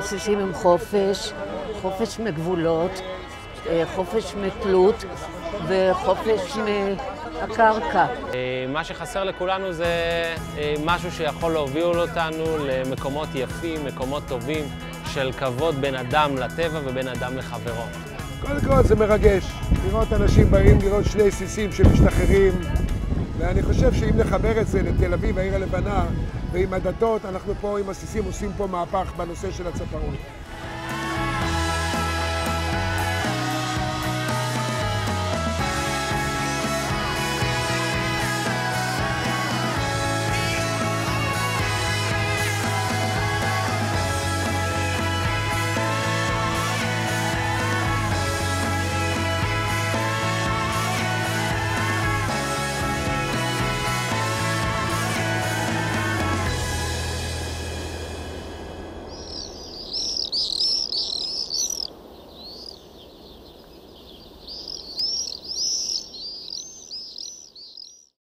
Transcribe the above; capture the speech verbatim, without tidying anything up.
העסיסים הם חופש, חופש מגבולות, חופש מתלות וחופש מהקרקע. מה שחסר לכולנו זה משהו שיכול להוביל אותנו למקומות יפים, מקומות טובים של כבוד בין אדם לטבע ובין אדם לחברו. קודם כל זה מרגש, לראות אנשים באים, לראות שני עסיסים שמשתחררים, ואני חושב שאם נחבר את זה לתל אביב, העיר הלבנה, ועם הדתות, אנחנו פה עם עסיסים עושים פה מהפך בנושא של הצפרות.